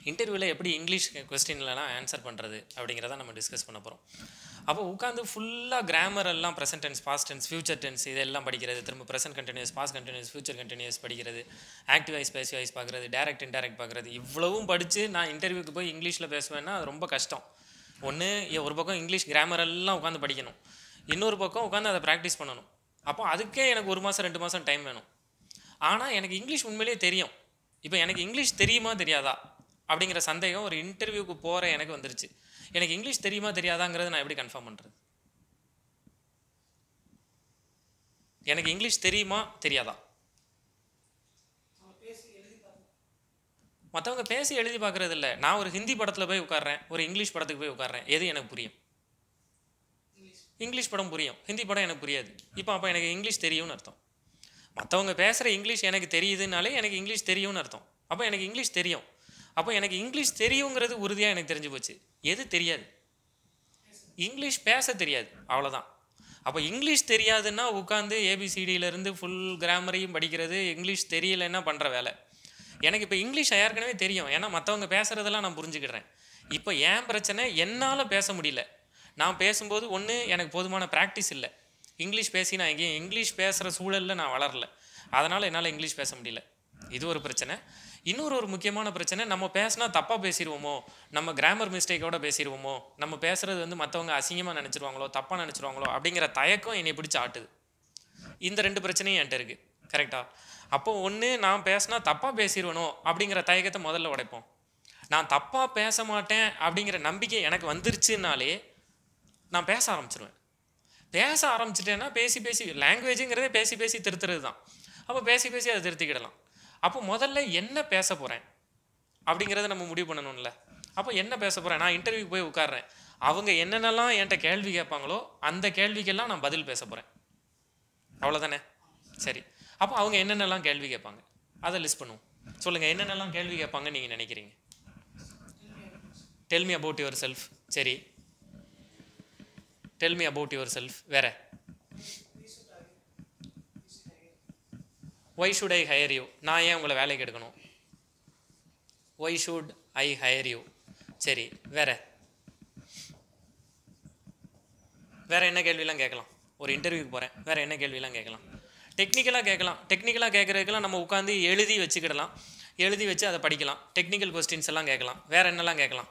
இன்டர்வியூவில் எப்படி English கொஸ்டின்லலாம் answer பண்ணுறது அப்படிங்கிறத நம்ம டிஸ்கஸ் பண்ண போகிறோம். அப்போ உட்காந்து ஃபுல்லாக கிராமர் எல்லாம் present tense, past tense, future tense இதெல்லாம் படிக்கிறது, திரும்ப present continuous, past continuous, future continuous படிக்கிறது, ஆக்டிவ் வாய்ஸ், பேசிவ் வாய்ஸ் பார்க்குறது, டைரக்ட் இன்டைரக்ட் பார்க்குறது, இவ்வளவும் படித்து நான் இன்டர்வியூக்கு போய் இங்கிலீஷில் பேசுவேன்னா அது ரொம்ப கஷ்டம். ஒன்று ஒரு பக்கம் இங்கிலீஷ் கிராமர் எல்லாம் உட்காந்து படிக்கணும், இன்னொரு பக்கம் உட்காந்து அதை ப்ராக்டிஸ் பண்ணணும். அப்போ அதுக்கே எனக்கு 1 மாதம் 2 மாதம் டைம் வேணும். ஆனால் எனக்கு இங்கிலீஷ் உண்மையிலேயே தெரியும். இப்போ எனக்கு இங்கிலீஷ் தெரியுமா தெரியாதா அப்படிங்கிற சந்தேகம் ஒரு இன்டர்வியூக்கு போகிற எனக்கு வந்துருச்சு. எனக்கு இங்கிலீஷ் தெரியுமா தெரியாதாங்கிறது நான் எப்படி கன்ஃபார்ம் பண்ணுறது? எனக்கு இங்கிலீஷ் தெரியுமா தெரியாதா? மற்றவங்க பேசி எழுதி பார்க்குறது இல்லை. நான் ஒரு ஹிந்தி படத்தில் போய் உட்கார்றேன், ஒரு இங்கிலீஷ் படத்துக்கு போய் உட்கார்றேன், எது எனக்கு புரியும்? இங்கிலீஷ் படம் புரியும், ஹிந்தி படம் எனக்கு புரியாது. அப்போ எனக்கு இங்கிலீஷ் தெரியும்னு அர்த்தம். மற்றவங்க பேசுகிற இங்கிலீஷ் எனக்கு தெரியுதுனாலே எனக்கு இங்கிலீஷ் தெரியும்னு அர்த்தம். அப்போ எனக்கு இங்கிலீஷ் தெரியும். அப்போ எனக்கு இங்கிலீஷ் தெரியுங்கிறது உறுதியாக எனக்கு தெரிஞ்சு போச்சு. எது தெரியாது? இங்கிலீஷ் பேச தெரியாது, அவ்வளோதான். அப்போ இங்கிலீஷ் தெரியாதுன்னா உட்காந்து ஏபிசிடியிலேருந்து ஃபுல் கிராமரையும் படிக்கிறது இங்கிலீஷ் தெரியலைன்னா பண்ணுற வேலை. எனக்கு இப்போ இங்கிலீஷ் ஏற்கனவே தெரியும், ஏன்னா மற்றவங்க பேசுகிறதெல்லாம் நான் புரிஞ்சுக்கிடுறேன். இப்போ ஏன் பிரச்சனை, என்னால் பேச முடியல. நான் பேசும்போது ஒன்று எனக்கு போதுமான ப்ராக்டிஸ் இல்லை. இங்கிலீஷ் பேசி நான் எங்கேயும் இங்கிலீஷ் பேசுகிற சூழலில் நான் வளரல, அதனால் என்னால் இங்கிலீஷ் பேச முடியல. இது ஒரு பிரச்சனை. இன்னொரு முக்கியமான பிரச்சனை, நம்ம பேசினா தப்பாக பேசிடுவோமோ, நம்ம கிராமர் மிஸ்டேக்கோடு பேசிடுவோமோ, நம்ம பேசுகிறது மற்றவங்க அசிங்கமாக நினச்சிருவாங்களோ, தப்பாக நினச்சிருவாங்களோ அப்படிங்கிற தயக்கம் என்னை பிடிச்சி ஆட்டுது. இந்த 2 பிரச்சனையும் என்கிட்ட இருக்குது. கரெக்டாக? அப்போ ஒன்று நான் பேசினா தப்பாக பேசிடுவனோ அப்படிங்கிற தயக்கத்தை முதல்ல உடைப்போம். நான் தப்பாக பேச மாட்டேன் அப்படிங்கிற நம்பிக்கை எனக்கு வந்துருச்சுனாலே நான் பேச ஆரம்பிச்சிருவேன். பேச ஆரம்பிச்சிட்டேன்னா பேசி பேசி லாங்குவேஜுங்கிறதே பேசி பேசி திருத்துறது தான். அப்போ பேசி பேசி அதை திருத்திக்கிடலாம். அப்போ முதல்ல என்ன பேச போகிறேன் அப்படிங்கிறத நம்ம முடிவு பண்ணணும்ல. அப்போ என்ன பேச போகிறேன்? நான் இன்டர்வியூக்கு போய் உட்கார்றேன், அவங்க என்னென்னலாம் என்கிட்ட கேள்வி கேட்பாங்களோ அந்த கேள்விக்கெல்லாம் நான் பதில் பேச போகிறேன், அவ்வளோதானே? சரி, அப்போ அவங்க என்னென்னலாம் கேள்வி கேட்பாங்க அதை லிஸ்ட் பண்ணுவோம். சொல்லுங்கள், என்னென்னலாம் கேள்வி கேட்பாங்கன்னு நீங்கள் நினைக்கிறீங்க? Tell me about yourself. சரி, tell me about yourself. வேறு? Why should I hire you? நான் ஏன் உங்களை வேலைக்கு எடுக்கணும்? Why should I hire you? சரி, வேறு? வேறு என்ன கேள்விலாம் கேட்கலாம்? ஒரு இன்டர்வியூக்கு போகிறேன், வேறு என்ன கேள்விலாம் கேட்கலாம்? டெக்னிக்கலாக கேட்கலாம். டெக்னிக்கலாக கேட்குறதுக்கெல்லாம் நம்ம உட்காந்து எழுதி வச்சுக்கிடலாம், எழுதி வச்சு அதை படிக்கலாம். டெக்னிக்கல் கொஸ்டின்ஸ் எல்லாம் கேட்கலாம். வேறு என்னெல்லாம் கேட்கலாம்?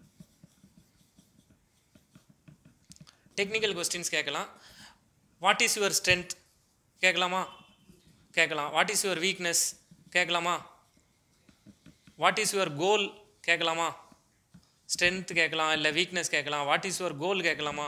டெக்னிக்கல் கொஸ்டின்ஸ் கேட்கலாம். வாட் இஸ் யுவர் ஸ்ட்ரென்த் கேட்கலாமா? கேட்கலாம். வாட் இஸ் யுவர் வீக்னஸ் கேட்கலாமா? வாட் இஸ் யுவர் கோல் கேட்கலாமா? ஸ்ட்ரென்த் கேட்கலாம், இல்லை வீக்னஸ் கேட்கலாம். வாட் இஸ் யுவர் கோல் கேட்கலாமா?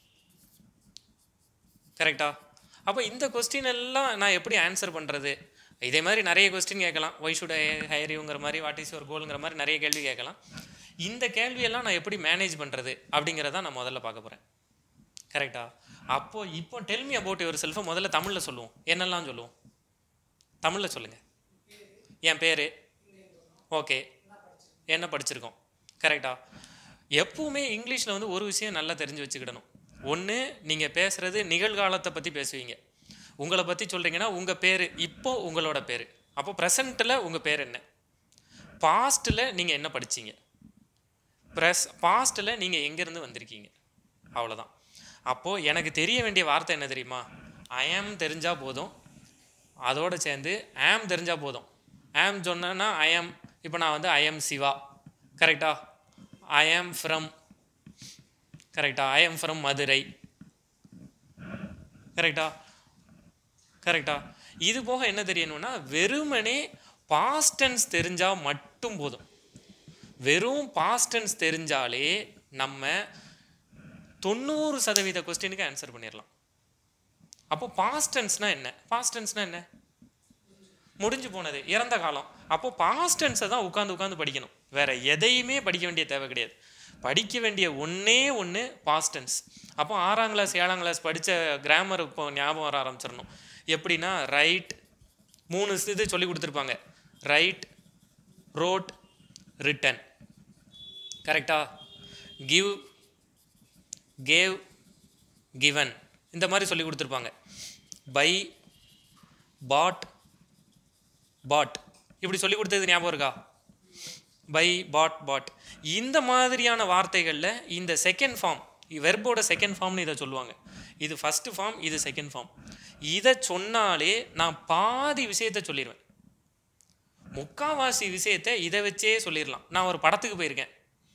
கரெக்டா? அப்போ இந்த கொஸ்டின் எல்லாம் நான் எப்படி ஆன்சர் பண்ணுறது? இதே மாதிரி நிறைய கொஸ்டின் கேட்கலாம். ஒய் ஷுட் ஐ ஹையர் யூங்கிற மாதிரி, வாட் இஸ் யுவர் கோலுங்கிற மாதிரி நிறைய கேள்வி கேட்கலாம். இந்த கேள்வியெல்லாம் நான் எப்படி மேனேஜ் பண்ணுறது அப்படிங்கிறத நான் முதல்ல பார்க்க போகிறேன். கரெக்டா? இப்போ டெல் மீ அபவுட் யுவர் செல்ஃபை முதல்ல தமிழில் சொல்லுவோம். என்னெல்லாம் சொல்லுவோம்? தமிழில் சொல்லுங்கள். என் பேர், ஓகே, என்ன படிச்சிருக்கோம். கரெக்டா? எப்பவுமே இங்கிலீஷில் ஒரு விஷயம் நல்லா தெரிஞ்சு வச்சுக்கிடணும். ஒன்று, நீங்கள் பேசுகிறது நிகழ்காலத்தை பற்றி பேசுவீங்க. உங்களை பற்றி சொல்கிறீங்கன்னா உங்கள் பேர், இப்போது உங்களோட பேர். அப்போ ப்ரெசண்ட்டில் உங்கள் பேர் என்ன? பாஸ்ட்டில் நீங்கள் என்ன படிச்சீங்க? பாஸ்ட்டில் நீங்கள் எங்கேருந்து வந்திருக்கீங்க? அவ்வளோதான். அப்போது எனக்கு தெரிய வேண்டிய வார்த்தை என்ன தெரியுமா? ஐ ஆம் தெரிஞ்சால் போதும், அதோடு சேர்ந்து ஆம் தெரிஞ்சால் போதும். ஆம் சொன்னேன்னா ஐ ஆம், இப்போ நான் ஐ ஆம் சிவா. கரெக்டா? ஐ ஆம் ஃப்ரம், கரெக்டா? ஐ ஆம் ஃப்ரம் மதுரை. கரெக்டா? கரெக்டா? இது போக என்ன தெரியணும்னா, வெறுமனே பாஸ்ட் டென்ஸ் தெரிஞ்சால் மட்டும் போதும். வெறும் பாஸ்ட் டென்ஸ் தெரிஞ்சாலே நம்ம 90% கொஸ்டினுக்கு ஆன்சர் பண்ணிடலாம். அப்போ பாஸ்ட் டென்ஸ்னால் என்ன? பாஸ்ட் டென்ஸ்னால் என்ன? முடிஞ்சு போனது, இறந்த காலம். அப்போ பாஸ்ட் டென்ஸை தான் உட்காந்து படிக்கணும். வேற எதையுமே படிக்க வேண்டிய தேவை கிடையாது. படிக்க வேண்டிய ஒன்று பாஸ்ட் டென்ஸ். அப்போ 6ஆம் கிளாஸ் 7ஆம் கிளாஸ் படித்த கிராமர் இப்போ ஞாபகம் வர ஆரம்பிச்சிடணும். எப்படின்னா, ரைட் 3 இது சொல்லி கொடுத்துருப்பாங்க. Write, wrote, written. கரெக்டா? கிவ், கேவ், கிவன், இந்த மாதிரி சொல்லி கொடுத்துருப்பாங்க. பை, பாட், பாட், இப்படி சொல்லி கொடுத்தது ஞாபகம் இருக்கா? Buy, bought, bought. இந்த மாதிரியான வார்த்தைகளில் இந்த செகண்ட் ஃபார்ம், வெர்போட செகண்ட் ஃபார்ம்னு இதை சொல்லுவாங்க. இது ஃபஸ்ட்டு ஃபார்ம், இது செகண்ட் ஃபார்ம். இதை சொன்னாலே நான் பாதி விஷயத்தை சொல்லிடுவேன். முக்காவாசி விஷயத்தை இதை வச்சே சொல்லிடலாம். நான் ஒரு படத்துக்கு போயிருக்கேன்,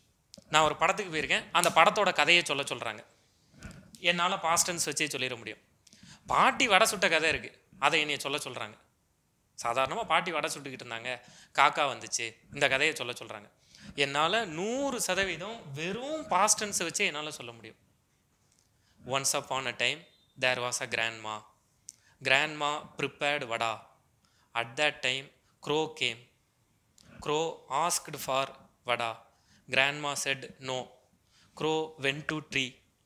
அந்த படத்தோட கதையை சொல்கிறாங்க. என்னால் பாஸ்டன்ஸ் வச்சே சொல்லிட முடியும். பாட்டி வடை சுட்ட கதை இருக்குது, அதை என்னைய சொல்கிறாங்க. சாதாரணமாக பாட்டி வடை சுட்டுக்கிட்டு இருந்தாங்க, காக்கா வந்துச்சு, இந்த கதையை சொல்கிறாங்க. என்னால் 100% வெறும் பாஸ்டன்ஸை வச்சே என்னால் சொல்ல முடியும். Once upon a time there was a grandma. Grandma prepared vada. At that time crow came. Crow asked for vada. Grandma said no. Crow went to tree.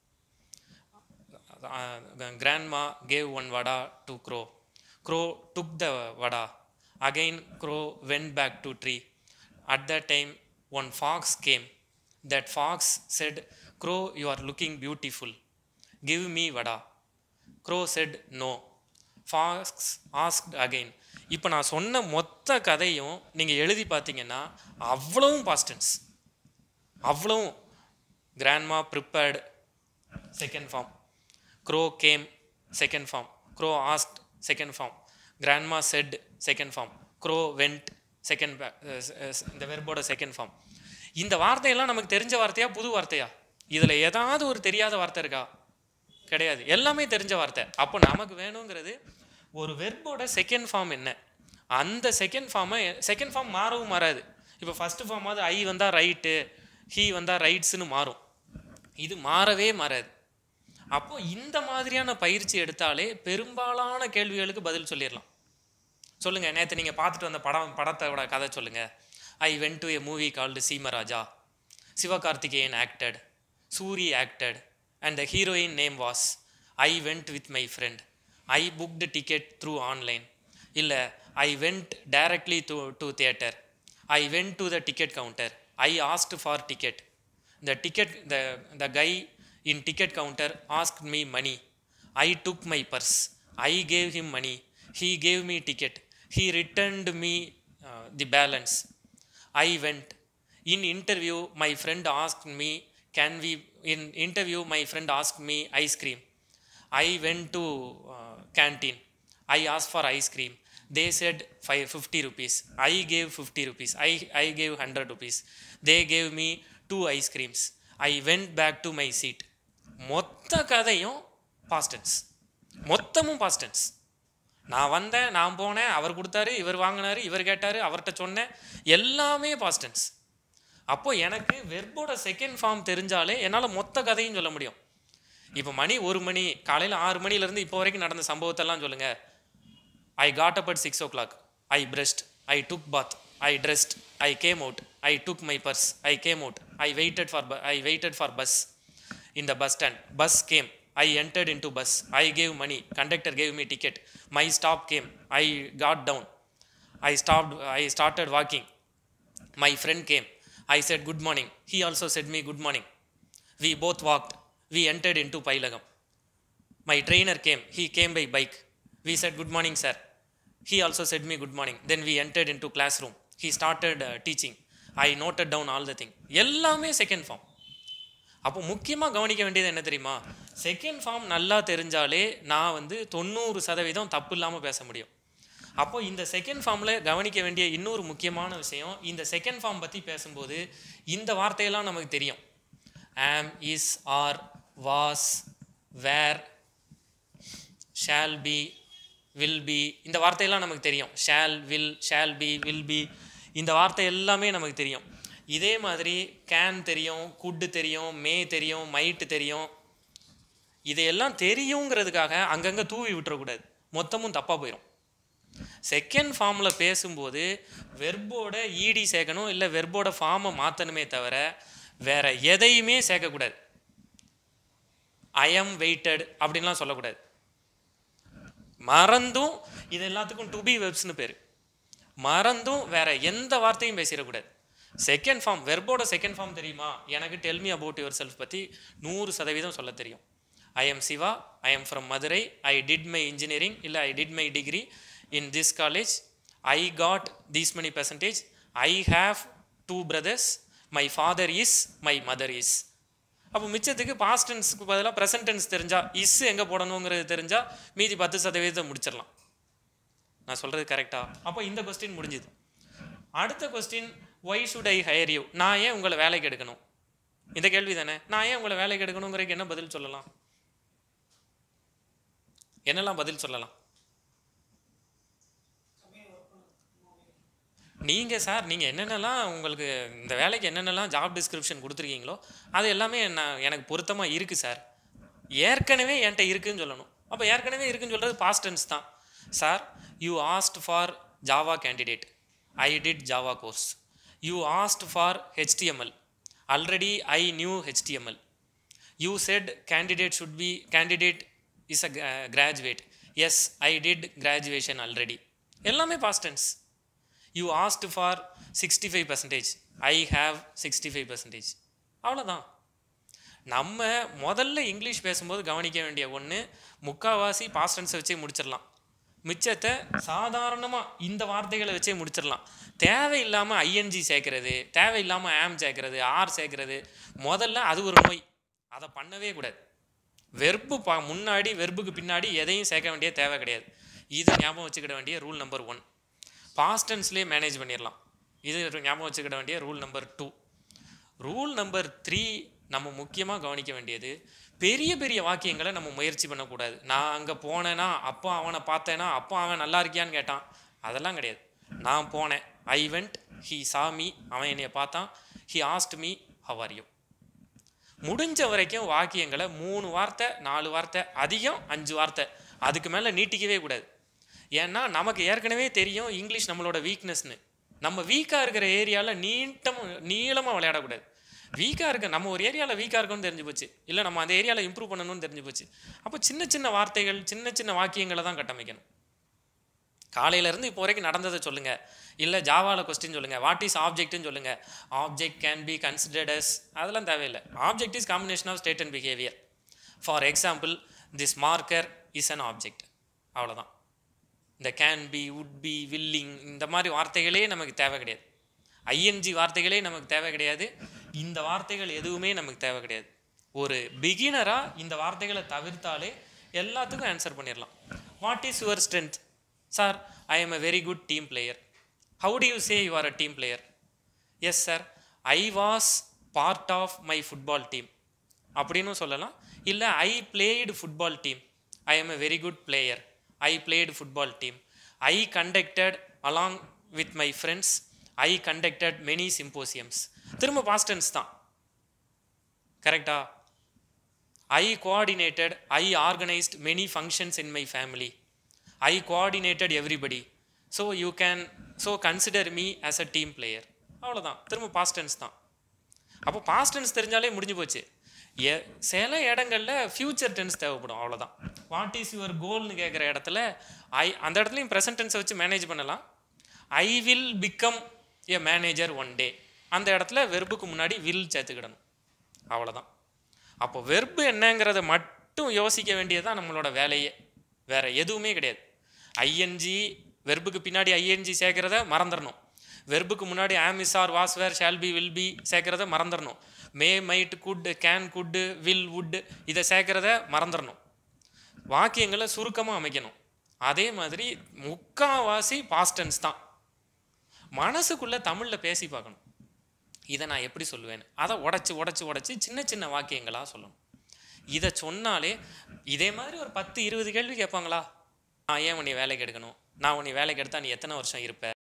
Grandma gave one vada to crow. Crow took the vada. Again crow went back to tree. At that time one fox came. That fox said, crow, you are looking beautiful, give me vada. Crow said no. Fox asked again. இப்போ நான் சொன்ன மொத்த கதையும் நீங்கள் எழுதி பார்த்தீங்கன்னா அவ்வளவும் past tense, அவ்வளவும். Grandma prepared second form, crow came second form, crow asked second form, grandma said second form, crow went second, இந்த வெர்போட செகண்ட் ஃபார்ம். இந்த வார்த்தையெல்லாம் நமக்கு தெரிஞ்ச வார்த்தையா, புது வார்த்தையா? இதில் ஏதாவது ஒரு தெரியாத வார்த்தை இருக்கா? கிடையாது, எல்லாமே தெரிஞ்ச வார்த்தை. அப்போ நமக்கு வேணுங்கிறது ஒரு வெர்போட செகண்ட் ஃபார்ம் என்ன, அந்த செகண்ட் ஃபார்ம் மாறவும் மாறாது. இப்போ ஃபஸ்ட்டு ஃபார்மாவது ஐ வந்தால் ரைட்டு, ஹீ வந்தால் ரைட்ஸுன்னு மாறும். இது மாறவே மாறாது. அப்போது இந்த மாதிரியான பயிற்சி எடுத்தாலே பெரும்பாலான கேள்விகளுக்கு பதில் சொல்லிடலாம். சொல்லுங்கள், நேற்று நீங்கள் பார்த்துட்டு வந்த படத்தோட கதை சொல்லுங்கள். I went to a movie called Seemaraja. Sivakarthikeyan acted, Soori acted, and the heroine name was. I went with my friend. I booked a ticket through online. இல்லை, I went directly to theater. I went to the ticket counter. I asked for ticket. The guy in ticket counter asked me money. I took my purse. I gave him money. He gave me ticket. He returned me the balance. I went. In interview, my friend asked me, my friend asked me ice cream. I went to canteen. I asked for ice cream. They said 50 rupees. I gave 50 rupees. I gave 100 rupees. They gave me 2 ice creams. I went back to my seat. மொத்த கதையும் பாஸ்டன்ஸ், மொத்தமும் பாஸ்டன்ஸ். நான் வந்தேன், நான் போனேன், அவர் கொடுத்தாரு, இவர் வாங்கினாரு, இவர் கேட்டார், அவர்கிட்ட சொன்னேன், எல்லாமே பாஸ்டன்ஸ். அப்போது எனக்கு வெர்போட செகண்ட் ஃபார்ம் தெரிஞ்சாலே என்னால் மொத்த கதையும் சொல்ல முடியும். இப்போ மணி 1 மணி, காலையில் 6 மணிலேருந்து இப்போ வரைக்கும் நடந்த சம்பவத்தெல்லாம் சொல்லுங்கள். I got up at 6 o'clock. I brushed, I took bath, I dressed, I came out, I took my purse, I came out, I waited for bus in the bus stand. Bus came, I entered into bus, I gave money, conductor gave me ticket, my stop came, I got down, I started walking, my friend came, I said good morning, he also said me good morning, we both walked, we entered into Pailagam. My trainer came, he came by bike. We said good morning sir, he also said me good morning. Then we entered into classroom. He started teaching. I noted down all the thing. எல்லாமே second form. அப்போ முக்கியமாக கவனிக்க வேண்டியது என்ன தெரியுமா? Second form நல்லா தெரிஞ்சாலே நான் 90% தப்பு இல்லாமல் பேச முடியும். அப்போ இந்த செகண்ட் ஃபார்மில் கவனிக்க வேண்டிய இன்னொரு முக்கியமான விஷயம், இந்த செகண்ட் ஃபார்ம் பற்றி பேசும்போது இந்த வார்த்தையெல்லாம் நமக்கு தெரியும். am, is, are, was, where, shall be, will be, இந்த வார்த்தையெல்லாம் நமக்கு தெரியும். shall, will, shall be, will be, இந்த வார்த்தை எல்லாமே நமக்கு தெரியும். இதே மாதிரி can தெரியும், could தெரியும், may தெரியும், might தெரியும். இதையெல்லாம் தெரியுங்கிறதுக்காக அங்கங்கே தூவி விட்டுறக்கூடாது, மொத்தமும் தப்பாக போயிடும். செகண்ட் ஃபார்மில் பேசும்போது வெர்போட ஈடி சேர்க்கணும், இல்லை வெர்போட ஃபார்மை மாற்றணுமே தவிர வேற எதையுமே சேர்க்கக்கூடாது. ஐ எம் வெயிட்டட் அப்படின்லாம் சொல்லக்கூடாது. மறந்தும், இது எல்லாத்துக்கும் டு பி வெப்ஸ்னு பேர், மறந்தும் வேற எந்த வார்த்தையும் பேசிடக்கூடாது. செகண்ட் ஃபார்ம், வெர்போட செகண்ட் ஃபார்ம் தெரியுமா? எனக்கு tell me about yourself பற்றி 100% சொல்ல தெரியும். I am Siva, I am from Madurai, I did my engineering, இல்லை I did my degree in this college, I got these many percentage, I have 2 brothers, my father is, my mother is. அப்போ மிச்சத்துக்கு past டென்ஸ்க்கு பதிலாக present tense தெரிஞ்சா is எங்கே போடணுங்கிறது தெரிஞ்சா மீதி 10% முடிச்சிடலாம். நான் சொல்கிறது கரெக்டா? அப்போ இந்த கொஸ்டின் முடிஞ்சுது. அடுத்த question, why should I hire you? நான் ஏன் உங்களை வேலைக்கு எடுக்கணும்? இந்த கேள்வி தானே. நான் ஏன் உங்களை வேலைக்கு எடுக்கணுங்கிறதுக்கு என்ன பதில் சொல்லலாம்? என்னெல்லாம் பதில் சொல்லலாம்? நீங்கள் சார், நீங்கள் என்னென்னலாம் உங்களுக்கு இந்த வேலைக்கு என்னென்னலாம் ஜாப் டிஸ்கிரிப்ஷன் கொடுத்துருக்கீங்களோ அது எல்லாமே எனக்கு பொருத்தமாக இருக்குது சார், ஏற்கனவே என்கிட்ட இருக்குதுன்னு சொல்லணும். அப்போ ஏற்கனவே இருக்குன்னு சொல்கிறது பாஸ்ட் டென்ஸ் தான். Sir, you asked for Java candidate, I did Java course. You asked for HTML, already I knew HTML. You said candidate is a graduate, yes I did graduation already. எல்லாமே past tense. You asked for 65%, I have 65%. அவ்வளோதான். நம்ம முதல்ல English பேசும்போது கவனிக்க வேண்டிய ஒன்று, முக்கால்வாசி past டென்ஸை வச்சே முடிச்சிடலாம். மிச்சத்தை சாதாரணமாக இந்த வார்த்தைகளை வச்சே முடிச்சிடலாம். தேவையில்லாமல் ஐஎன்ஜி சேர்க்கறது, தேவையில்லாமல் ஆம் சேர்க்கறது, ஆர் சேர்க்கறது, முதல்ல அது ஒரு நோய். அதை பண்ணவே கூடாது. வெர்பு முன்னாடி வெர்புக்கு பின்னாடி எதையும் சேர்க்க வேண்டிய தேவை கிடையாது. இது ஞாபகம் வச்சுக்கிட வேண்டிய ரூல் நம்பர் 1. பாஸ்ட் டென்ஸ்லேயே மேனேஜ் பண்ணிடலாம். இது ஞாபகம் வச்சுக்கிட வேண்டிய ரூல் நம்பர் 2. ரூல் நம்பர் 3, நம்ம முக்கியமாக கவனிக்க வேண்டியது, பெரிய பெரிய வாக்கியங்களை நம்ம முயற்சி பண்ணக்கூடாது. நான் அங்கே போனேன்னா அப்போ அவனை பார்த்தேன்னா அப்போ அவன் நல்லா இருக்கியான்னு கேட்டான், அதெல்லாம் கிடையாது. நான் போனேன், I went, he saw me, அவன் என்னைய பார்த்தான், he asked me how are you. முடிஞ்ச வரைக்கும் வாக்கியங்களை 3 வார்த்தை 4 வார்த்தை, அதிகம் 5 வார்த்தை, அதுக்கு மேலே நீட்டிக்கவே கூடாது. ஏன்னா நமக்கு ஏற்கனவே தெரியும் இங்கிலீஷ் நம்மளோட வீக்னஸ்னு. நம்ம வீக்காக இருக்கிற ஏரியாவில் நீளமாக விளையாடக்கூடாது. வீக்காக இருக்க நம்ம ஒரு ஏரியாவில் வீக்காக இருக்கணும்னு தெரிஞ்சு போச்சு, இல்லை நம்ம அந்த ஏரியாவில் இம்ப்ரூவ் பண்ணணும்னு தெரிஞ்சு போச்சு. அப்போ சின்ன சின்ன வார்த்தைகள், சின்ன சின்ன வாக்கியங்களை தான் கட்டமைக்கணும். காலையிலேருந்து இப்போ வரைக்கும் நடந்ததை சொல்லுங்கள், இல்லை ஜாவாவில் கொஸ்டின் சொல்லுங்கள், வாட் இஸ் ஆப்ஜெக்ட்னு சொல்லுங்கள். Object can be considered as, அதெல்லாம் தேவையில்லை. Object is combination of state and behaviour. For example, this marker is an object. அவ்வளோதான். இந்த can be, would be, willing, இந்த மாதிரி வார்த்தைகளே நமக்கு தேவை கிடையாது. ஐஎன்ஜி வார்த்தைகளே நமக்கு தேவை கிடையாது. இந்த வார்த்தைகள் எதுவுமே நமக்கு தேவை கிடையாது. ஒரு பிகினராக இந்த வார்த்தைகளை தவிர்த்தாலே எல்லாத்துக்கும் ஆன்சர் பண்ணிடலாம். What is your strength? Sir, I am a very good team player. How do you say you are a team player? Yes sir, I was part of my football team அப்படின்னு சொல்லலாம். இல்லை, I played football team, I am a very good player, I played football team. I conducted along with my friends, I conducted many symposiums. திரும்ப past tense தான். கரெக்டா? I coordinated, I organized many functions in my family. I coordinated everybody. So consider me as a team player. அவ்வளோதான். திரும்ப past tense தான். அப்போ past tense தெரிஞ்சாலே முடிஞ்சு போச்சு. சில இடங்களில் ஃப்யூச்சர் டென்ஸ் தேவைப்படும், அவ்வளோதான். வாட் இஸ் யுவர் கோல்னு கேட்குற இடத்துல அந்த இடத்துலையும் ப்ரெசன்ட் டென்ஸை வச்சு மேனேஜ் பண்ணலாம். I will become a manager one day, அந்த இடத்துல வெர்புக்கு முன்னாடி வில் சேர்த்துக்கிடணும், அவ்வளோதான். அப்போ வெர்பு என்னங்கிறத மட்டும் யோசிக்க வேண்டியதுதான் நம்மளோட வேலையே, வேறு எதுவுமே கிடையாது. ஐஎன்ஜி வெர்புக்கு பின்னாடி ஐஎன்ஜி சேர்க்குறத மறந்துடணும். வெர்புக்கு முன்னாடி am, is, are, was, were, shall be, will be சேர்க்குறத மறந்துடணும். May, might, could, can, could, will, would இதை சேர்க்குறத மறந்துடணும். வாக்கியங்களை சுருக்கமாக அமைக்கணும். அதே மாதிரி முக்கால்வாசி பாஸ்ட் டென்ஸ் தான். மனசுக்குள்ளே தமிழில் பேசி பார்க்கணும், இதை நான் எப்படி சொல்லுவேன்னு. அதை உடச்சி சின்ன சின்ன வாக்கியங்களாக சொல்லணும். இதை சொன்னாலே இதே மாதிரி ஒரு 10-20 கேள்வி கேட்பாங்களா? நான் ஏன் உன்னை வேலைக்கு எடுக்கணும், நான் உன்னை வேலைக்கு எடுத்தால் நீ எத்தனை வருஷம் இருப்ப,